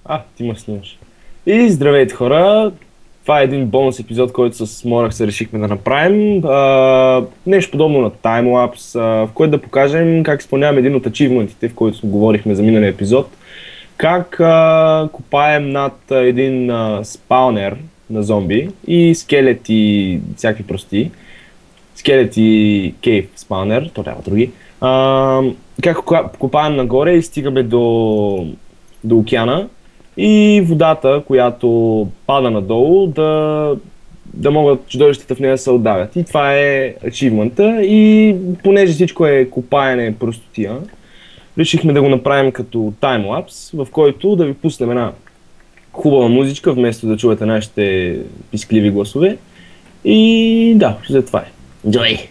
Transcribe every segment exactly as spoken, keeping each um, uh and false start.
А, ти ме снимаш. И здравейте хора! Това е един бонус епизод, който с Морах се решихме да направим. А, нещо подобно на таймлапс, а, в който да покажем как изпълняваме един от ачивментите, в който говорихме за миналия епизод. Как а, копаем над а, един а, спаунер на зомби и скелети и всякакви прости. Скелети кейв спаунер, то няма други. А, как кока- копаем нагоре и стигаме до, до океана и водата, която пада надолу, да, да могат чудовищата в нея да се отдавят. И това е ачивмента. И понеже всичко е копаене простотия, решихме да го направим като таймлапс, в който да ви пуснем една хубава музичка, вместо да чувате нашите пискливи гласове. И да, за това е. Enjoy!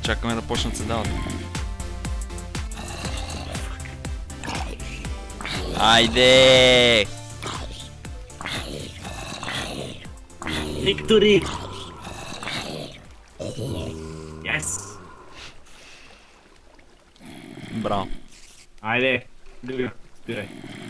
чакаме да почнат се дават. Айде! Виктори! Yes! Браво. Айде, друга, спирай.